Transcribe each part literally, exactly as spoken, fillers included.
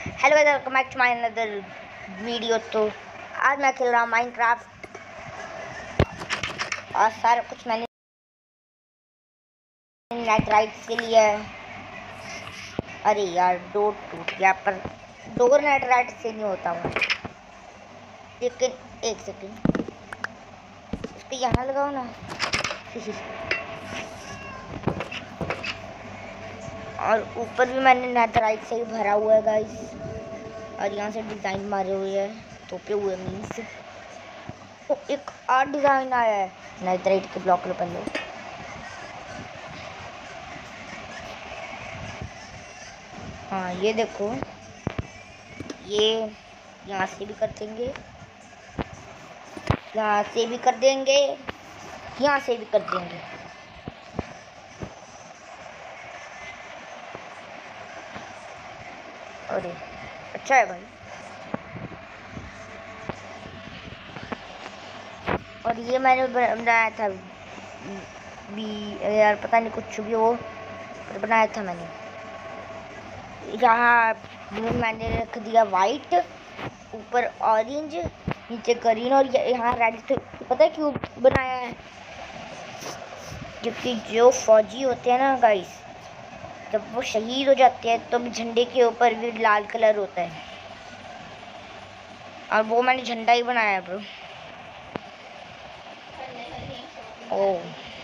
Hello guys, welcome back to my another video. तो आज मैं खेल रहा हूँ माइनक्राफ्ट और सारा कुछ मैंने नेट राइट से लिया है। अरे यार, डोर टूट गया, पर डोर नेट राइट से नहीं होता हूँ। लेकिन एक सेकंड, इसको यहाँ लगाओ ना। और ऊपर भी मैंने नेट राइट से ही भरा हुआ है गाइस, और यहाँ से डिज़ाइन मारे हुए हैं, तोपे हुए मीन्स। तो एक और डिज़ाइन आया है नेट राइट के ब्लॉक के पहले। हाँ ये देखो, ये यहाँ से भी कर देंगे, यहाँ से भी कर देंगे, यहाँ से भी कर देंगे। अरे अच्छा है भाई। और ये मैंने बनाया था भी, यार पता नहीं कुछ भी हो, पर बनाया था मैंने। यहाँ मैंने रख दिया वाइट, ऊपर ऑरेंज, नीचे ग्रीन और यहाँ रेड। तो पता है क्यों बनाया है? क्योंकि जो फौजी होते हैं ना गाइस, जब वो शहीद हो जाते हैं तो झंडे के ऊपर भी लाल कलर होता है, और वो मैंने झंडा ही बनाया है ब्रो। ओ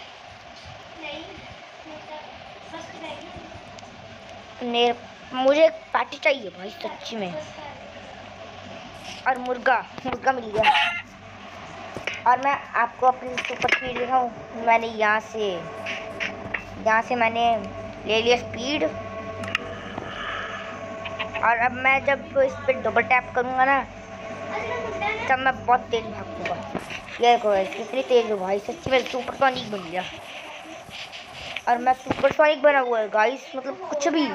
मेरे मुझे पार्टी चाहिए भाई सच्ची में। और मुर्गा मुर्गा मिल गया। और मैं आपको अपनी सुपर स्पीड दिखाऊं। मैंने यहाँ से यहाँ से मैंने ले लिया स्पीड, और अब मैं जब इस पर डबल टैप करूँगा ना, तब मैं बहुत तेज भागूंगा। ये देखो कितनी तेज हो भाई, सच्ची में सुपर सोनिक बन गया। और मैं सुपर सोनिक बना हुआ है गाइस, मतलब कुछ भी।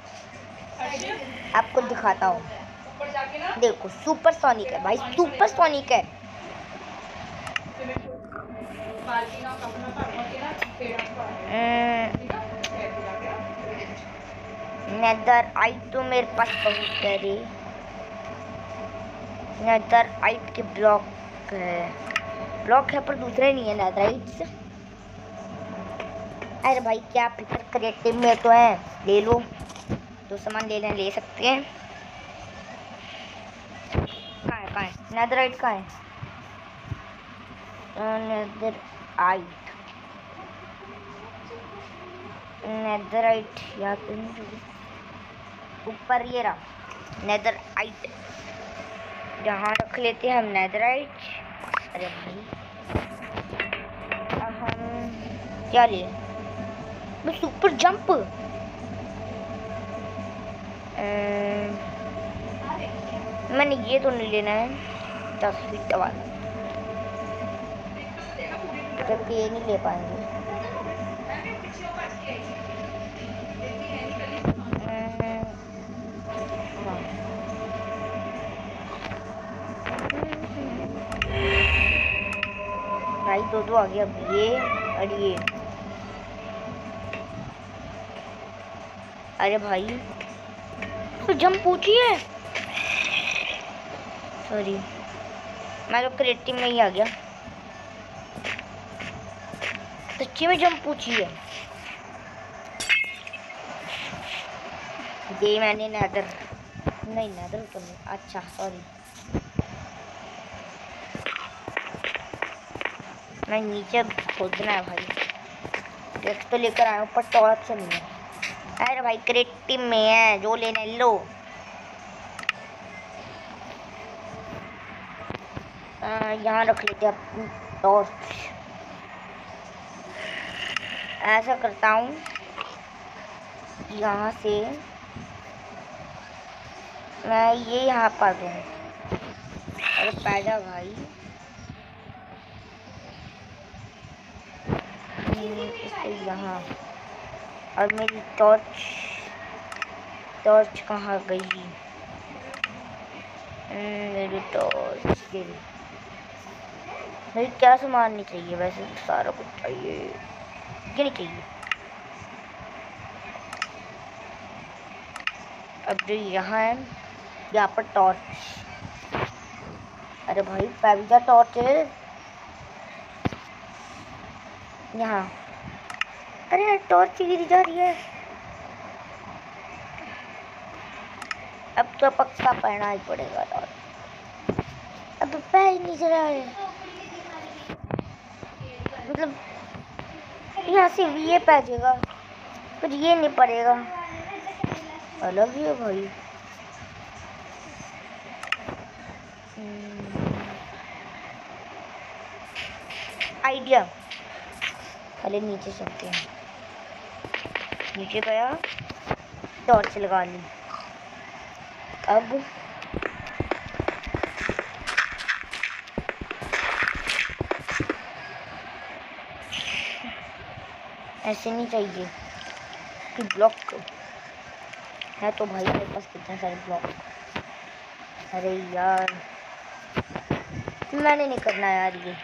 आपको दिखाता हूँ, देखो सुपर सोनिक है भाई, सुपर सोनिक है। नेदर आइट तो मेरे पास बहुत है रे। नेदर आइट के ब्लॉक है, ब्लॉक है पर दूसरे नहीं है नेदर आइट्स। अरे भाई क्या प्रिफर क्रिएटिव में तो है, ले लो, जो सामान ले लें ले सकते हैं। कहाँ है कहाँ है नेदर आइट, कहाँ है नेदर आइट? नेदर आइट यहाँ पे ऊपर ये रहा नेदर आइट, यहाँ रख लेते हैं हम नेदर आइट। अरे भाई अब हम क्या ले, बस सुपर जंप। मैंने ये तो नहीं लेना है, दस फीट वाला, जबकि ये नहीं ले पाएंगे। भाई दो दो आ गया, अब ये और ये। अरे भाई तो जंप पूछी है, सॉरी मैं तो क्रिएटिव में ही आ गया। सच्ची में जंप पूछी है ये मैंने नेदर नहीं नेदर तो नहीं, अच्छा सॉरी मैं नीचे खोदना है भाई। देख तो लेकर आया हूँ पर टॉर्च नहीं है। अरे भाई क्रिएटिव में है, जो लेना लो। यहाँ रख लेते हैं अपनी टॉर्च। ऐसा करता हूँ, यहाँ से मैं ये यहाँ पा दूँ। अरे पैदा भाई, इसको यहाँ। और मेरी टॉर्च टॉर्च कहाँ गई? मेरी टॉर्च गिरी। मेरी क्या सामान नहीं चाहिए, वैसे सारा कुछ चाहिए, क्या नहीं चाहिए। अब जो यहाँ है यहाँ पर टॉर्च। अरे भाई पैविजा टॉर्च है यहाँ। अरे यार टॉर्च गिरी जा रही है। अब तो पक्का पढ़ना ही पड़ेगा टॉर्च। अब पैर ही नहीं चला है, मतलब यहाँ से ये पैजेगा फिर ये नहीं पड़ेगा। अलग ही है भाई। आइडिया, पहले नीचे चलते हैं। नीचे गया, टॉर्च लगा ली। अब ऐसे नहीं चाहिए कि ब्लॉक है तो भाई मेरे पास कितने सारे ब्लॉक। अरे यार मैंने नहीं करना यार, ये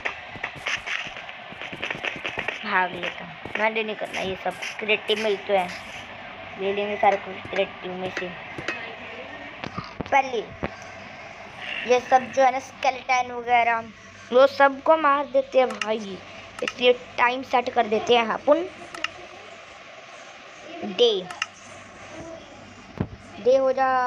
भाग लेता हूँ। मैंने नहीं करना ये सब। क्रिएटिव में तो है, ले लेंगे सारे कुछ क्रिएटिव में से। पहले ये सब जो है ना स्केलेटन वगैरह वो सबको मार देते हैं भाई, इसलिए टाइम सेट कर देते हैं अपन डे। डे हो जा,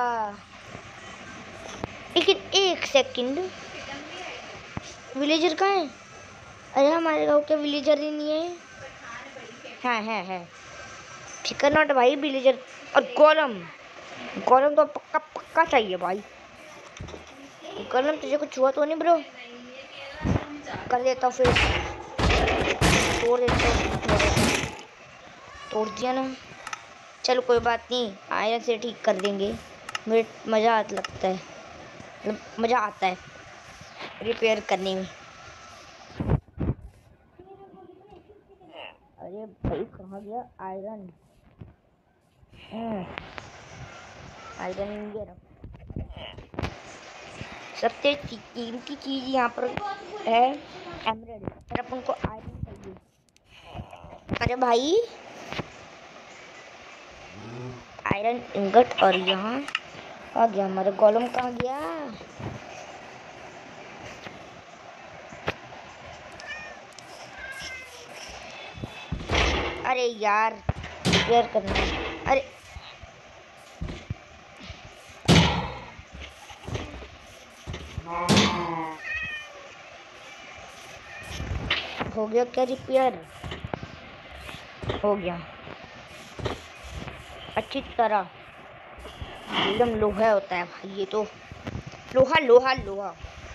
लेकिन एक सेकंड, विलेजर कहाँ है? अरे हमारे गांव के विलेजर ही नहीं है। हाँ है है फिकर नॉट भाई विलेजर। और गोलम, गोलम तो पक्का पक्का चाहिए भाई। गोलम तुझे कुछ हुआ तो नहीं ब्रो? कर देता हूँ फिर, तोड़ देता हूँ। तोड़ दिया ना, चलो कोई बात नहीं, आयरन से ठीक कर देंगे। मुझे मज़ा आता लगता है, मतलब मज़ा आता है रिपेयर करने में। अरे भाई कहाँ गया आयरन? आयरन ये रहा। सबसे कीमती चीज़ यहाँ पर है एमराल्ड, पर अपन को आयरन चाहिए। अरे भाई आयरन इंगट, और यहाँ आ गया हमारा गोलम। कहाँ गया? अरे यार रिपेयर करना है। अरे हो गया क्या रिपेयर? हो गया अच्छी तरह। एकदम लोहा होता है भाई ये तो, लोहा लोहा लोहा।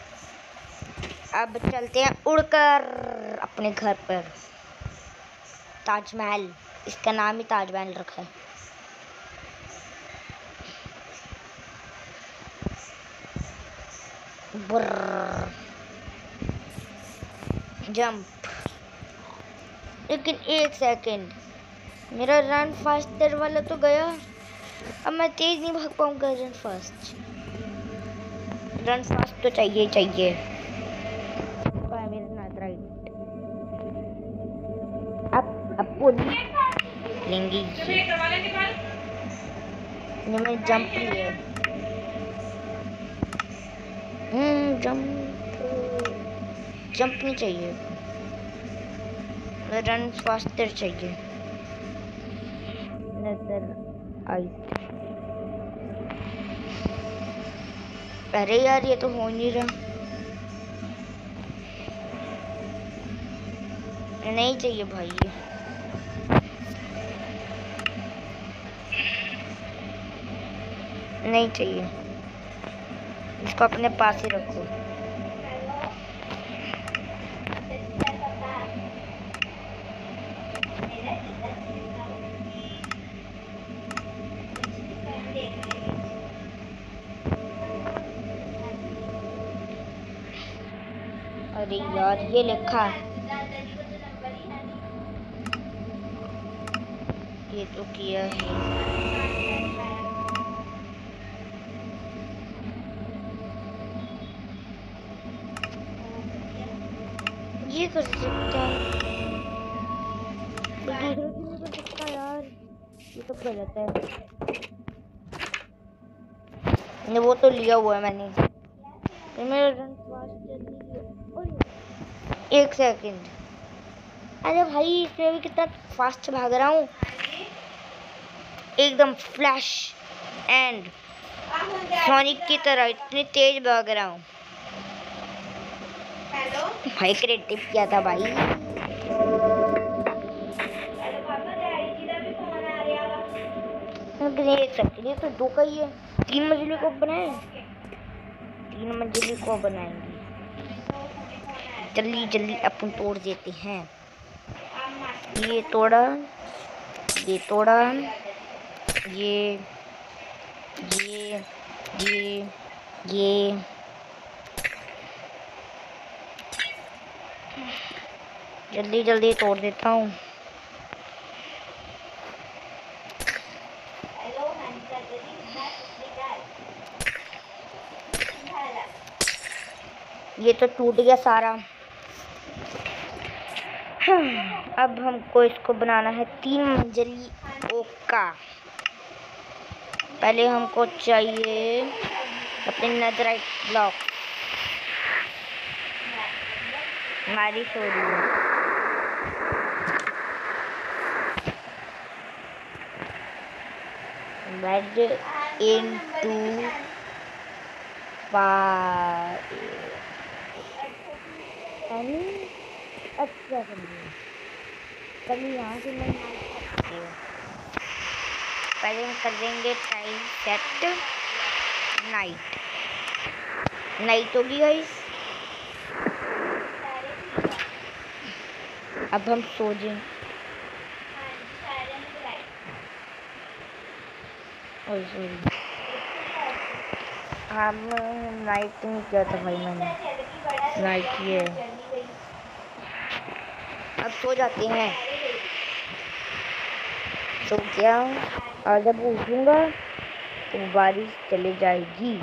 अब चलते हैं उड़कर अपने घर पर। ताजमहल, इसका नाम ही ताजमहल रखा है। बुर्र जंप। लेकिन एक सेकंड, मेरा रन फास्टर वाला तो गया। अब मैं तेज नहीं भाग पाऊंगा। रन फास्ट, रन फास्ट तो चाहिए चाहिए। अब अब लेंगे ये मैं जंप लिया। हम्म जंप जंप नहीं चाहिए, रन फास्टर चाहिए। नजर आई। अरे यार ये तो हो नहीं रहा। नहीं चाहिए भाई, ये नहीं चाहिए, इसको अपने पास ही रखो। अरे यार ये लिखा, ये तो किया है। ये कर सकता है, दूसरा क्यों नहीं कर सकता यार? ये तो गलत है। ने वो तो लिया हुआ है मैंने। ये मेरा रन फास्ट जल्दी। एक सेकंड। अरे भाई इसमें भी कितना फास्ट भाग रहा हूँ, एकदम फ्लैश एंड सोनिक की तरह इतनी तेज भाग रहा हूँ। भाई क्रिएटिव किया था भाई। ये तो दो का ही है, तीन मंजिली को बनाए, तीन मंजिली को बनाएंगे। जल्दी जल्दी अपन तोड़ देते हैं। ये तोड़ा, ये तोड़ा, ये ये ये ये जल्दी जल्दी तोड़ देता हूँ। ये तो टूट गया सारा। अब हमको इसको बनाना है तीन मंजिली ओका। पहले हमको चाहिए अपने नेदराइट ब्लॉक। हमारी सोरी बेड इनटू फाइव। अच्छा समझिए, कभी यहाँ से मैं पहले हम कर देंगे टाइम सेट नाइट। नाइट होगी गाइस। अब हम सो जाएं। ओह सॉरी, हम नाइट नहीं किया था भाई मैंने, नाइट किए। अब सो जाते हैं। सो गया और जब उठूंगा तो बारिश चली जाएगी।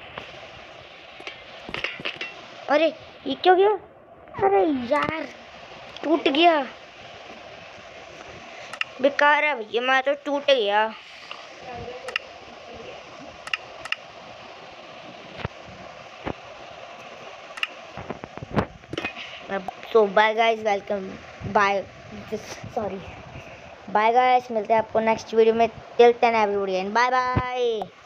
अरे ये क्यों गया? अरे यार टूट गया, बेकार है भैया, मैं तो टूट गया। So bye guys, welcome bye, sorry bye guys, मिलते हैं आपको नेक्स्ट वीडियो में। Till then everybody and bye bye.